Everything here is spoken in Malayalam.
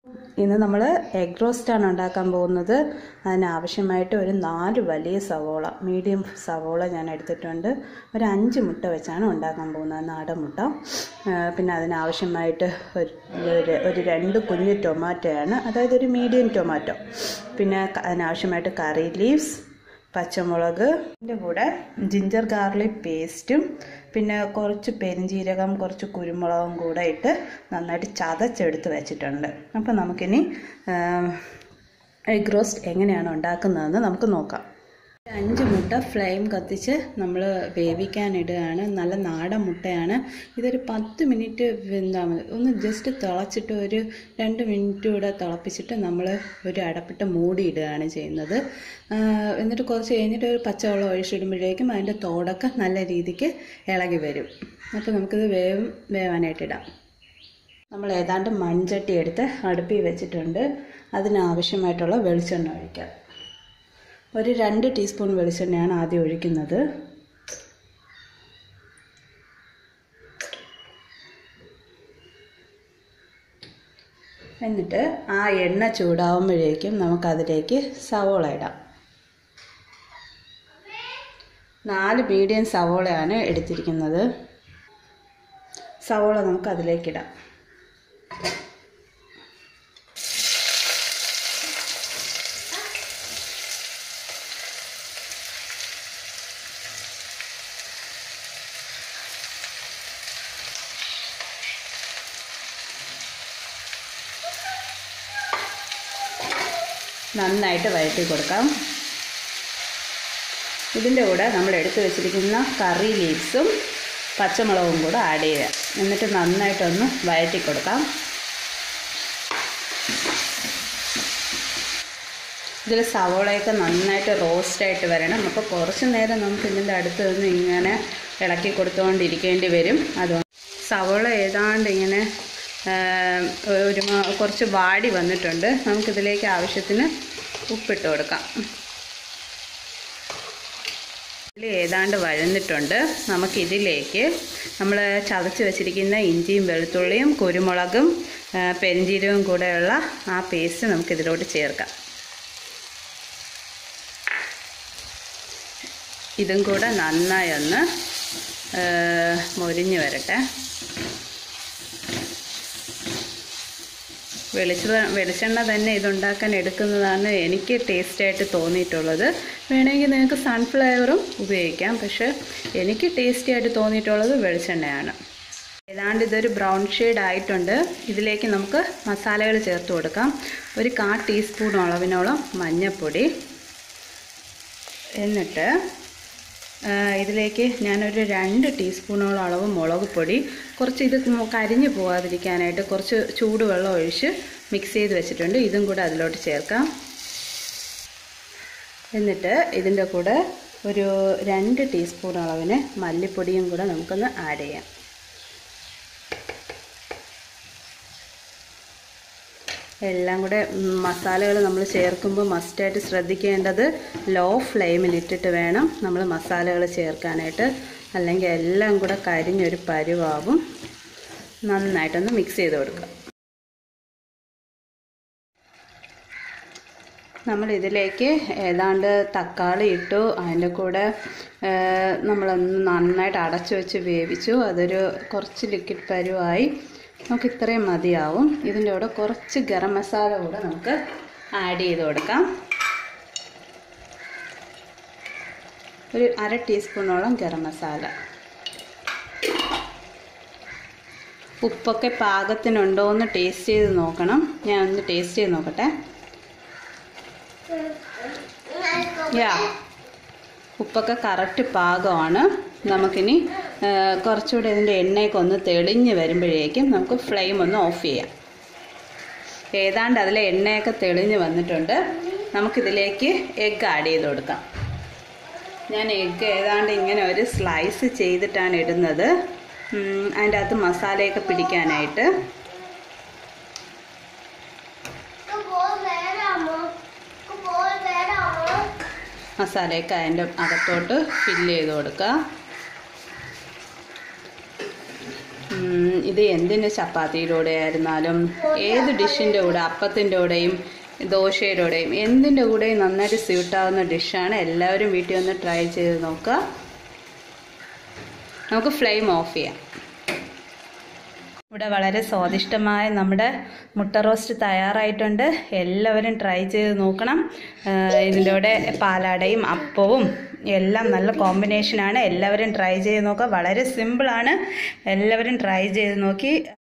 ഇന്ന് നമ്മൾ എഗ് റോസ്റ്റാണ് ഉണ്ടാക്കാൻ പോകുന്നത്. അതിനാവശ്യമായിട്ട് ഒരു 4 വലിയ സവോള, മീഡിയം സവോള ഞാൻ എടുത്തിട്ടുണ്ട്. ഒരു 5 മുട്ട വെച്ചാണ് ഉണ്ടാക്കാൻ പോകുന്നത്, നാടൻ മുട്ട. പിന്നെ അതിനാവശ്യമായിട്ട് ഒരു 2 കുഞ്ഞ് ടൊമാറ്റോയാണ്, അതായത് ഒരു മീഡിയം ടൊമാറ്റോ. പിന്നെ അതിനാവശ്യമായിട്ട് കറി ലീവ്സ്, പച്ചമുളക്, ഇതിൻ്റെ കൂടെ ജിഞ്ചർ ഗാർലിക് പേസ്റ്റും പിന്നെ കുറച്ച് പെരിഞ്ജീരകം, കുറച്ച് കുരുമുളകും കൂടെ ഇട്ട് നന്നായിട്ട് ചതച്ചെടുത്ത് വെച്ചിട്ടുണ്ട്. അപ്പോൾ നമുക്കിനി എഗ് റോസ്റ്റ് എങ്ങനെയാണ് ഉണ്ടാക്കുന്നതെന്ന് നമുക്ക് നോക്കാം. 5 മുട്ട ഫ്ലെയിം കത്തിച്ച് നമ്മൾ വേവിക്കാനിടുകയാണ്. നല്ല നാടൻ മുട്ടയാണ്. ഇതൊരു 10 മിനിറ്റ് വെന്താൽ മതി. ഒന്ന് ജസ്റ്റ് തിളച്ചിട്ട് ഒരു 2 മിനിറ്റ് കൂടെ തിളപ്പിച്ചിട്ട് നമ്മൾ ഒരു അടപ്പിട്ട് മൂടിയിടുകയാണ് ചെയ്യുന്നത്. എന്നിട്ട് കുറച്ച് കഴിഞ്ഞിട്ട് ഒരു പച്ചവെള്ളം ഒഴിച്ചിടുമ്പോഴേക്കും അതിൻ്റെ തോടൊക്കെ നല്ല രീതിക്ക് ഇളകി വരും. അപ്പോൾ നമുക്കിത് വേവാനായിട്ടിടാം. നമ്മൾ ഏതാണ്ട് മൺചട്ടി എടുത്ത് അടുപ്പിൽ വെച്ചിട്ടുണ്ട്. അതിനാവശ്യമായിട്ടുള്ള വെളിച്ചെണ്ണ ഒഴിക്കാം. ഒരു 2 ടീസ്പൂൺ വെളിച്ചെണ്ണയാണ് ആദ്യം ഒഴിക്കുന്നത്. എന്നിട്ട് ആ എണ്ണ ചൂടാവുമ്പോഴേക്കും നമുക്കതിലേക്ക് സവോള ഇടാം. 4 മീഡിയം സവോളയാണ് എടുത്തിരിക്കുന്നത്. സവോള നമുക്ക് അതിലേക്കിടാം. നന്നായിട്ട് വഴറ്റി കൊടുക്കാം. ഇതിൻ്റെ കൂടെ നമ്മൾ എടുത്തു വെച്ചിരിക്കുന്ന കറി ലീവ്സും പച്ചമുളകും കൂടെ ആഡ് ചെയ്യുക. എന്നിട്ട് നന്നായിട്ടൊന്ന് വഴറ്റി കൊടുക്കാം. ഇതിൽ സവോളയൊക്കെ നന്നായിട്ട് റോസ്റ്റായിട്ട് വരണം. അപ്പോൾ കുറച്ച് നേരം നമുക്ക് ഇതിൻ്റെ അടുത്ത് നിന്ന് ഇങ്ങനെ ഇളക്കി കൊടുത്തുകൊണ്ടിരിക്കേണ്ടി വരും. അതുകൊണ്ട് സവോള ഏതാണ്ട് ഇങ്ങനെ കുറച്ച് വാടി വന്നിട്ടുണ്ട്. നമുക്കിതിലേക്ക് ആവശ്യത്തിന് ഉപ്പിട്ട് കൊടുക്കാം. ഇതിൽ ഏതാണ്ട് വഴന്നിട്ടുണ്ട്. നമുക്കിതിലേക്ക് നമ്മൾ ചതച്ച് വെച്ചിരിക്കുന്ന ഇഞ്ചിയും വെളുത്തുള്ളിയും കുരുമുളകും പെരിഞ്ജീരകവും കൂടെയുള്ള ആ പേസ്റ്റ് നമുക്കിതിലോട്ട് ചേർക്കാം. ഇതും കൂടെ നന്നായി ഒന്ന് മൊരിഞ്ഞ് വരട്ടെ. വെളിച്ചെണ്ണ തന്നെ ഇതുണ്ടാക്കാൻ എടുക്കുന്നതാണ് എനിക്ക് ടേസ്റ്റായിട്ട് തോന്നിയിട്ടുള്ളത്. വേണമെങ്കിൽ നിങ്ങൾക്ക് സൺഫ്ലവറും ഉപയോഗിക്കാം, പക്ഷേ എനിക്ക് ടേസ്റ്റിയായിട്ട് തോന്നിയിട്ടുള്ളത് വെളിച്ചെണ്ണയാണ്. ഏതാണ്ട് ഇതൊരു ബ്രൗൺ ഷെയ്ഡ് ആയിട്ടുണ്ട്. ഇതിലേക്ക് നമുക്ക് മസാലകൾ ചേർത്ത് കൊടുക്കാം. ഒരു 1/4 ടീസ്പൂൺ അളവിനോളം മഞ്ഞൾപ്പൊടി. എന്നിട്ട് ഇതിലേക്ക് ഞാനൊരു 2 ടീസ്പൂണോളം അളവ് മുളക് പൊടി, കുറച്ച് ഇത് കരിഞ്ഞു പോകാതിരിക്കാനായിട്ട് കുറച്ച് ചൂടുവെള്ളം ഒഴിച്ച് മിക്സ് ചെയ്ത് വെച്ചിട്ടുണ്ട്. ഇതും കൂടെ അതിലോട്ട് ചേർക്കാം. എന്നിട്ട് ഇതിൻ്റെ കൂടെ ഒരു 2 ടീസ്പൂൺ അളവിന് മല്ലിപ്പൊടിയും കൂടെ നമുക്കൊന്ന് ആഡ് ചെയ്യാം. എല്ലാം കൂടെ മസാലകൾ നമ്മൾ ചേർക്കുമ്പോൾ മസ്റ്റായിട്ട് ശ്രദ്ധിക്കേണ്ടത് ലോ ഫ്ലെയിമിലിട്ടിട്ട് വേണം നമ്മൾ മസാലകൾ ചേർക്കാനായിട്ട്. അല്ലെങ്കിൽ എല്ലാം കൂടെ കരിഞ്ഞൊരു പരുവാകും. നന്നായിട്ടൊന്ന് മിക്സ് ചെയ്ത് കൊടുക്കുക. നമ്മളിതിലേക്ക് ഏതാണ്ട് തക്കാളി ഇട്ടു. അതിൻ്റെ കൂടെ നമ്മളൊന്ന് നന്നായിട്ട് അടച്ചു വെച്ച് വേവിച്ചു. അതൊരു കുറച്ച് ലിക്വിഡ് പരുവായി. നമുക്ക് ഇത്രയും മതിയാവും. ഇതിൻ്റെ കൂടെ കുറച്ച് ഗരം മസാല കൂടെ നമുക്ക് ആഡ് ചെയ്ത് കൊടുക്കാം. ഒരു 1/2 ടീസ്പൂണോളം ഗരം മസാല. ഉപ്പൊക്കെ പാകത്തിനുണ്ടോ എന്ന് ടേസ്റ്റ് ചെയ്ത് നോക്കണം. ഞാൻ ഒന്ന് ടേസ്റ്റ് ചെയ്ത് നോക്കട്ടെ. ഉപ്പൊക്കെ കറക്റ്റ് പാകമാണ്. നമുക്കിനി കുറച്ചുകൂടെ ഇതിൻ്റെ എണ്ണയൊക്കെ ഒന്ന് തെളിഞ്ഞ് വരുമ്പോഴേക്കും നമുക്ക് ഫ്ലെയിം ഒന്ന് ഓഫ് ചെയ്യാം. ഏതാണ്ട് അതിലെ എണ്ണയൊക്കെ തെളിഞ്ഞ് വന്നിട്ടുണ്ട്. നമുക്കിതിലേക്ക് എഗ്ഗ് ആഡ് ചെയ്ത് കൊടുക്കാം. ഞാൻ എഗ്ഗ് ഏതാണ്ട് ഇങ്ങനെ ഒരു സ്ലൈസ് ചെയ്തിട്ടാണ് ഇടുന്നത്, അതിൻ്റെ അകത്ത് മസാലയൊക്കെ പിടിക്കാനായിട്ട്. മസാലയൊക്കെ അതിൻ്റെ അകത്തോട്ട് ഫില്ല് ചെയ്ത് കൊടുക്കുക. ഇത് എന്തിൻ്റെ ചപ്പാത്തിയുടെ കൂടെ ആയിരുന്നാലും ഏത് ഡിഷിൻ്റെ കൂടെ, അപ്പത്തിൻ്റെ കൂടെയും ദോശയുടെ കൂടെയും എന്തിൻ്റെ കൂടെയും നന്നായിട്ട് സ്യൂട്ടാവുന്ന ഡിഷാണ്. എല്ലാവരും വീട്ടിൽ വന്ന് ട്രൈ ചെയ്ത് നോക്കുക. നമുക്ക് ഫ്ലെയിം ഓഫ് ചെയ്യാം. ഇവിടെ വളരെ സ്വാദിഷ്ടമായ നമ്മുടെ മുട്ട റോസ്റ്റ് തയ്യാറായിട്ടുണ്ട്. എല്ലാവരും ട്രൈ ചെയ്ത് നോക്കണം. ഇതിൻ്റെ കൂടെ പാലാടയും അപ്പവും എല്ലാം നല്ല കോമ്പിനേഷനാണ്. എല്ലാവരും ട്രൈ ചെയ്ത് നോക്കുക. വളരെ സിമ്പിളാണ്. എല്ലാവരും ട്രൈ ചെയ്ത് നോക്കി